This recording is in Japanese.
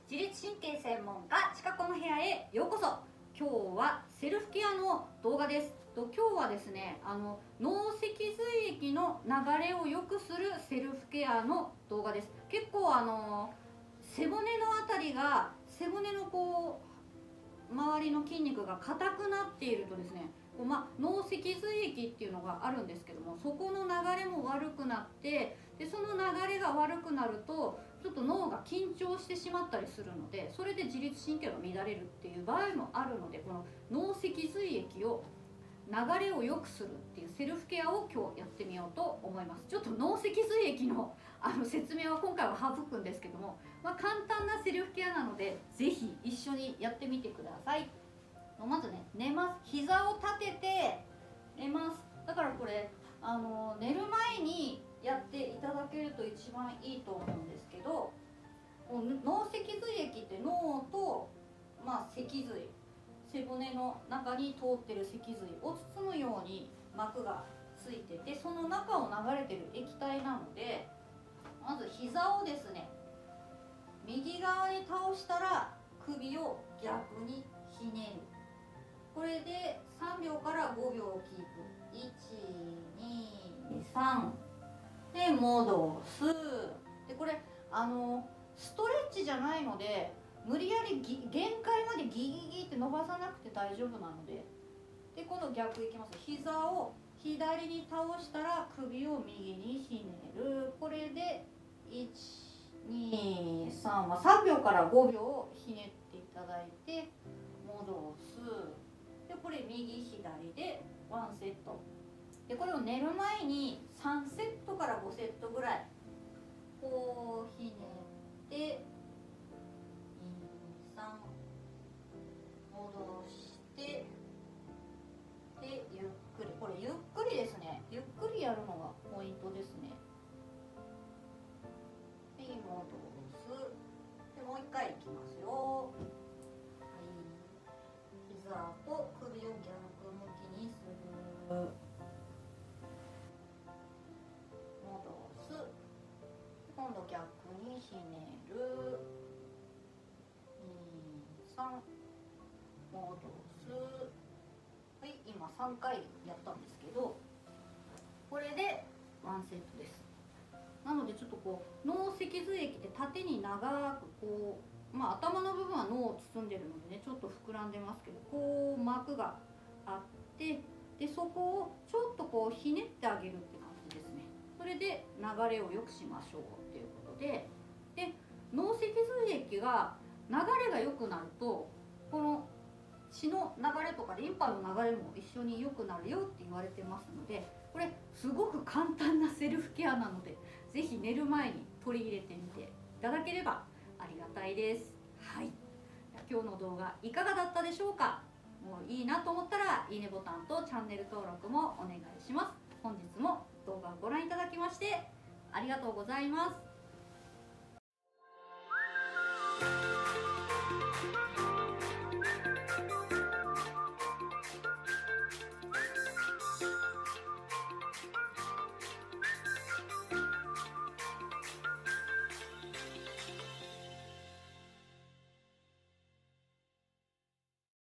自律神経専門家ちかこの部屋へようこそ。今日はセルフケアの動画です。今日はですね、脳脊髄液の流れを良くするセルフケアの動画です。結構背骨のあたりが、背骨の周りの筋肉が硬くなっているとですね、脳脊髄液っていうのがあるんですけども、そこの流れも悪くなって、でその流れが悪くなるとちょっと脳が緊張してしまったりするので、それで自律神経が乱れるっていう場合もあるので、この脳脊髄液を流れを良くするっていうセルフケアを今日やってみようと思います。ちょっと脳脊髄液の説明は今回は省くんですけども、簡単なセルフケアなので是非一緒にやってみてください。まずね、寝ます。膝を立てて寝ます。だからこれ寝る前にやっていただけると一番いいと思うんですけど、脳脊髄液って脳と、脊髄、背骨の中に通ってる脊髄を包むように膜がついてて、その中を流れてる液体なので、まず膝をですね、右側に倒したら首を逆にひねる。これで3秒から5秒キープ。123で戻す。でこれストレッチじゃないので、無理やり限界までギギギって伸ばさなくて大丈夫なので、で今度逆いきます。膝を左に倒したら首を右にひねる。これで123、3秒から5秒ひねっていただいて戻す。でこれ右左で1セットで、これを寝る前に3セットから5セットぐらいこうひねって23戻して、でゆっくり、これゆっくりですね、ゆっくりやるのがポイントですね。で戻す。でもう一回いきますよ。膝と首を逆向きにする。戻す。今度逆にひねる。23戻す。はい、今3回やったんですけど、これでワンセットです。なのでちょっと脳脊髄液って縦に長く頭の部分は脳を包んでるのでね、ちょっと膨らんでますけど、膜があって、でそこをちょっとひねってあげるって感じですね。それで流れを良くしましょうっていうことで、脳脊髄液が流れが良くなると、この血の流れとかリンパの流れも一緒に良くなるよって言われてますので、これすごく簡単なセルフケアなので、是非寝る前に取り入れてみていただければありがたいです。はい、今日の動画いかがだったでしょうか。もういいなと思ったらいいねボタンとチャンネル登録もお願いします。本日も動画をご覧いただきましてありがとうございます。